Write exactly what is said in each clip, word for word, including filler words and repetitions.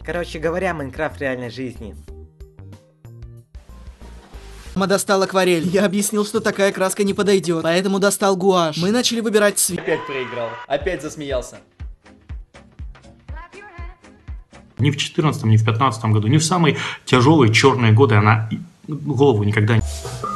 Короче говоря, Майнкрафт реальной жизни. Мама достал акварель. Я объяснил, что такая краска не подойдет, поэтому достал гуашь. Мы начали выбирать цвет. Опять проиграл, опять засмеялся. Ни в четырнадцатом, ни в пятнадцатом году, ни в самые тяжелые черные годы она голову никогда не...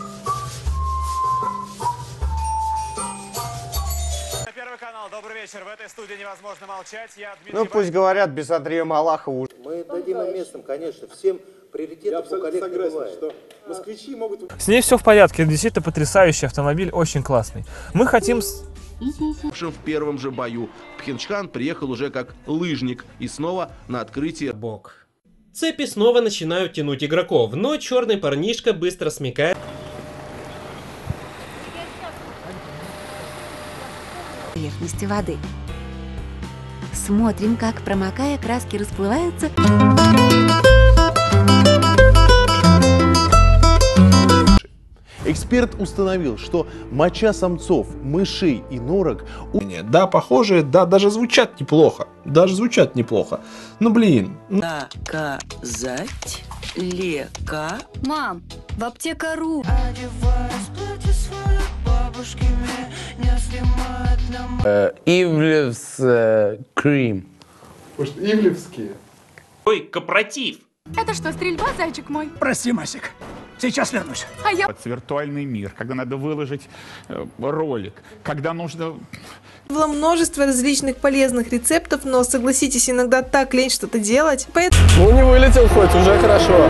Первый канал, добрый вечер. В этой студии невозможно молчать. Я Дмитрий. Ну пусть говорят, без Андрея Малахова. Мы дадим им местным, конечно, всем приоритетов у коллег не бывает. Что москвичи могут... С ней все в порядке, действительно потрясающий автомобиль, очень классный. Мы хотим... В первом же бою Пхенчхан приехал уже как лыжник и снова на открытие. Бог. Цепи снова начинают тянуть игроков, но черный парнишка быстро смекает. Поверхности воды. Смотрим, как, промокая, краски расплываются. Эксперт установил, что моча самцов, мышей и норок... Да, похожие, да, даже звучат неплохо. Даже звучат неплохо. Ну, блин. Заказать лека. Мам, в аптека.ру. Ивлевс крем. Может, ивлевские? Ой, кооператив. Это что, стрельба, зайчик мой? Прости, Масик. Сейчас вернусь. А я... Это виртуальный мир, когда надо выложить э, ролик, когда нужно... Было множество различных полезных рецептов, но, согласитесь, иногда так лень что-то делать. Поэтому... Ну не вылетел хоть, уже хорошо.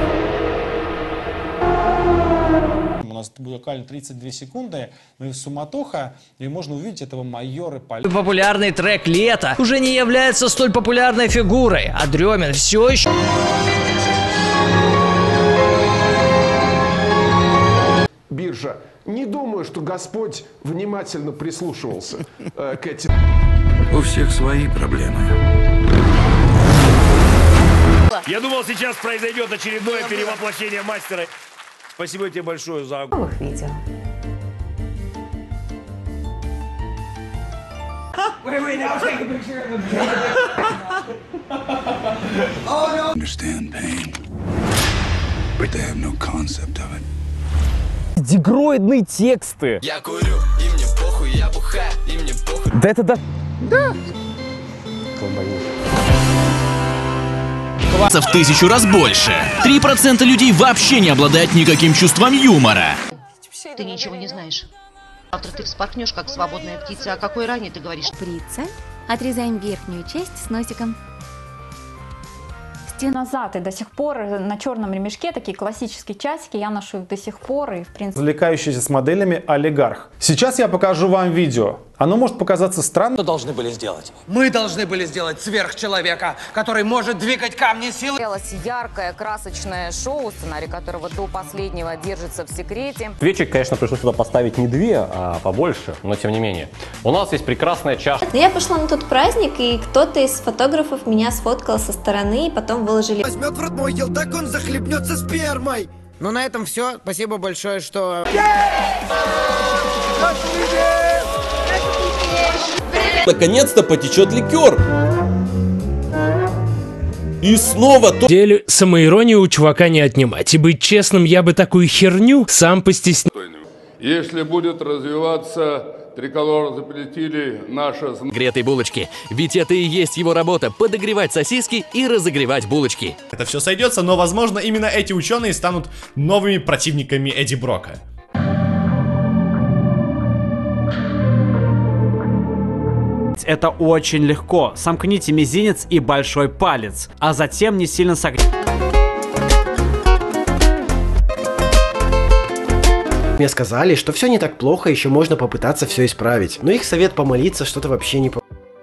У нас буквально тридцать две секунды, ну и суматоха, и можно увидеть этого майора Поля. Популярный трек «Лето» уже не является столь популярной фигурой, а Дрёмин все еще... Биржа. Не думаю, что Господь внимательно прислушивался э, к этим. У всех свои проблемы. Я думал, сейчас произойдет очередное перевоплощение мастера. Спасибо тебе большое за... Новых видео. Understand pain, but they have no concept of it. Дегроидные тексты. Я курю, и мне похуй, я бухаю, и мне похуй. Да это да. Да. В тысячу раз больше. три процента людей вообще не обладают никаким чувством юмора. Ты ничего не знаешь. Завтра ты вспорхнешь, как свободная птица. О какой ране ты говоришь? Шприца. Отрезаем верхнюю часть с носиком. Назад и до сих пор на черном ремешке такие классические часики, я ношу их до сих пор и в принципе... Развлекающийся с моделями олигарх. Сейчас я покажу вам видео. Оно может показаться странным. Что должны были сделать? Мы должны были сделать сверхчеловека, который может двигать камни силы. Яркое, красочное шоу, сценарий которого до последнего держится в секрете. Свечек, конечно, пришлось сюда поставить не две, а побольше, но тем не менее. У нас есть прекрасная чаша. Я пошла на тот праздник, и кто-то из фотографов меня сфоткал со стороны, и потом выложили. Возьмет в рот мой ел, так он захлебнется спермой. Ну на этом все. Спасибо большое, что... Наконец-то потечет ликер. И снова то... Делю самоиронию у чувака не отнимать. И быть честным, я бы такую херню сам постеснял. Если будет развиваться триколор, запретили наше... Гретой булочки. Ведь это и есть его работа – подогревать сосиски и разогревать булочки. Это все сойдется, но, возможно, именно эти ученые станут новыми противниками Эдди Брока. Это очень легко. Сомкните мизинец и большой палец, а затем не сильно согните. Мне сказали, что все не так плохо, еще можно попытаться все исправить. Но их совет помолиться что-то вообще не...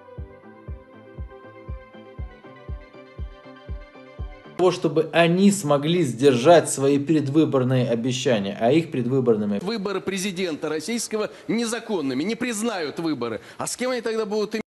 Того, чтобы они смогли сдержать свои предвыборные обещания, а их предвыборными... Выборы президента российского незаконными, не признают выборы. А с кем они тогда будут иметь?